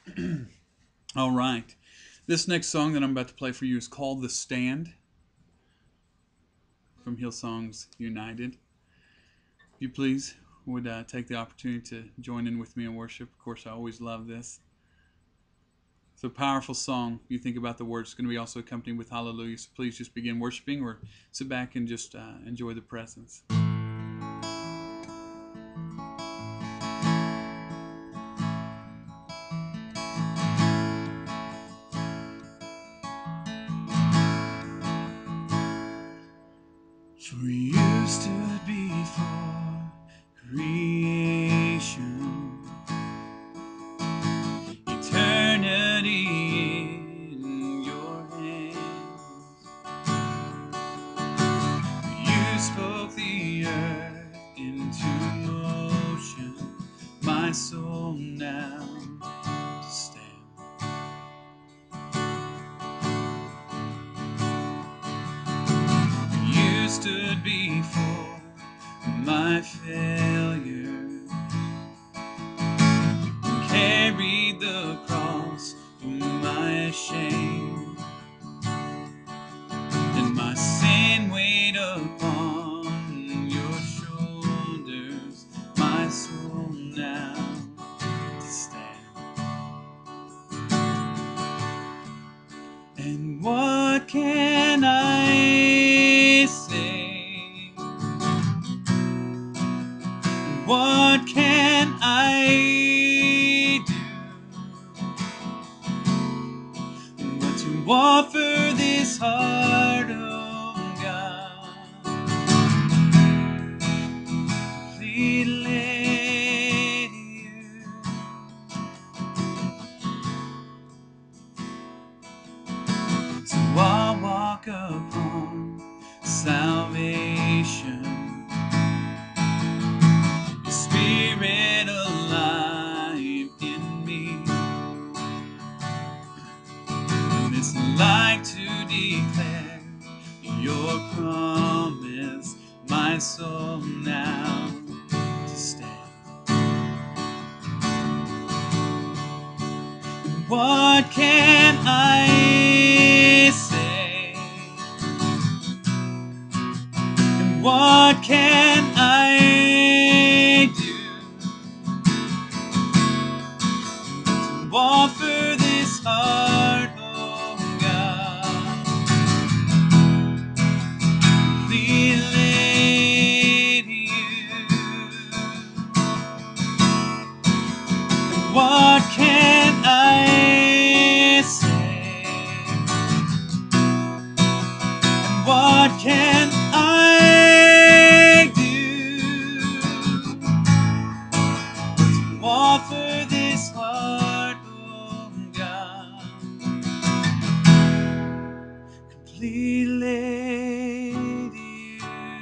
All right. This next song that I'm about to play for you is called The Stand from Hillsongs United. If you please would take the opportunity to join in with me in worship. Of course, I always love this. It's a powerful song. You think about the words. It's going to be also accompanied with hallelujah. So please just begin worshiping or sit back and just enjoy the presence. For you stood before creation, eternity in your hands. You spoke the earth into motion, my soul now to stand. You stood before my failure, carried the cross for my shame, and my sin weighed upon your shoulders, my soul now to stand. And what can I say? What can I do but to offer this heart, oh God, completely you. So I'll walk upon salvation, your Spirit alive in me, and this life to declare your promise, my soul now to stand. What can I say? And what can I do to offer this heart, oh God, completely to you? And what can I say? And what can I do to offer this heart, oh God, completely to you?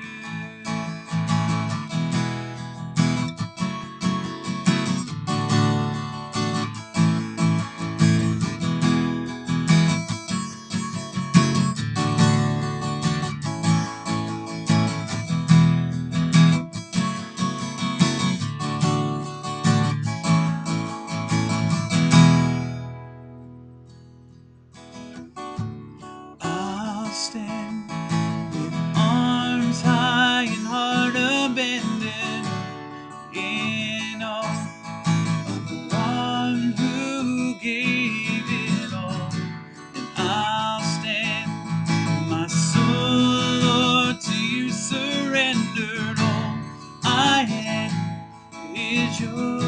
I'll stand with arms high and heart abandoned in awe of the one who gave it all. And I'll stand, my soul, Lord, to you surrendered. All I am is yours.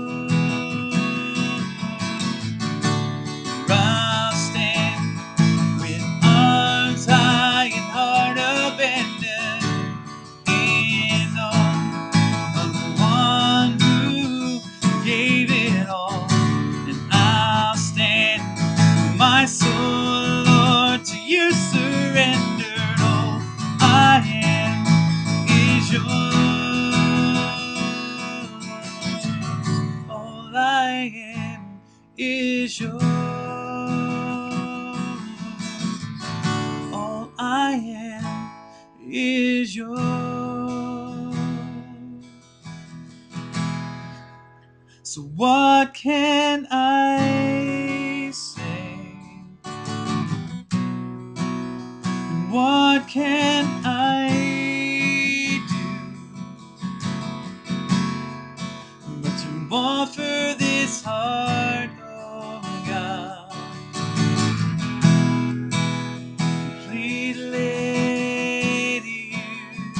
I'll stand with arms high and heart abandoned in awe of the one who gave it all. And I'll stand, my soul, Lord, to you surrendered. All I am is yours. All I am is yours. All I am is yours. So what can I say? And what can I do but to offer this heart, oh God, completely to you?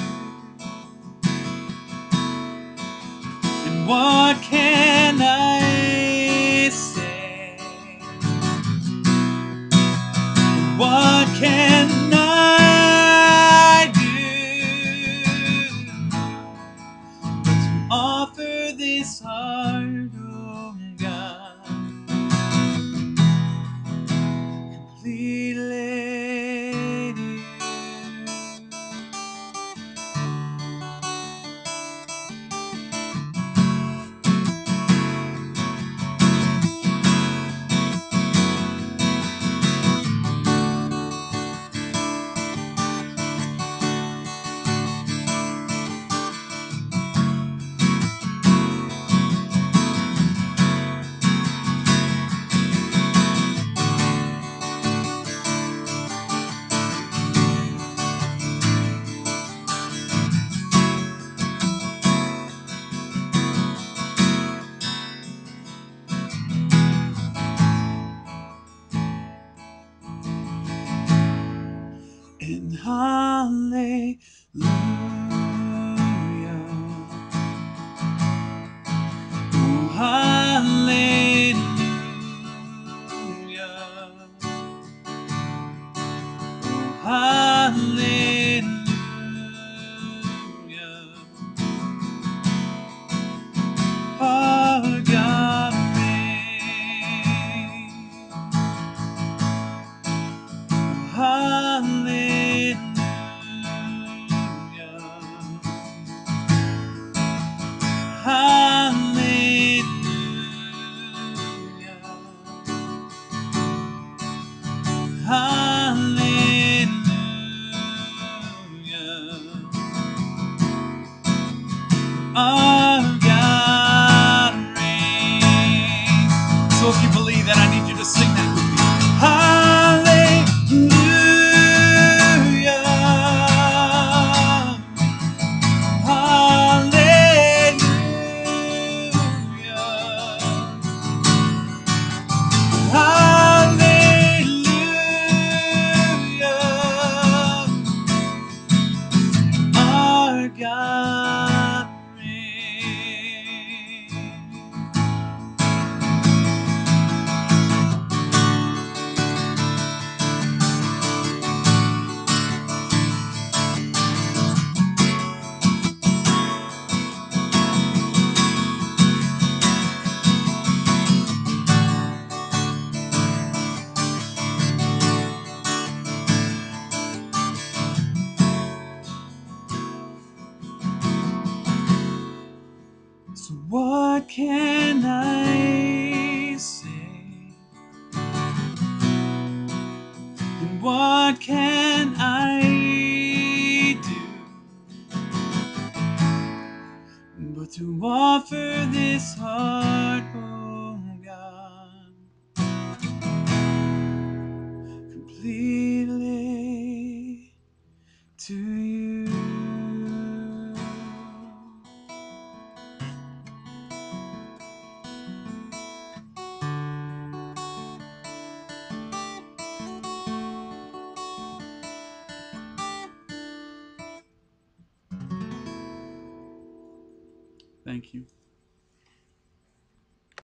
And what can I say? What can I do but to offer this heart, oh God, completely to you? And hallelujah, oh hallelujah, oh hallelujah, our God reigns, oh hallelujah. Hallelujah. Hallelujah. Our God reigns. So if you believe that, I need you to sing that with me. Hallelujah. Hallelujah. Hallelujah. Our God reigns. So what can I say? And what can I do but to offer this heart, oh God, completely to you? Thank you.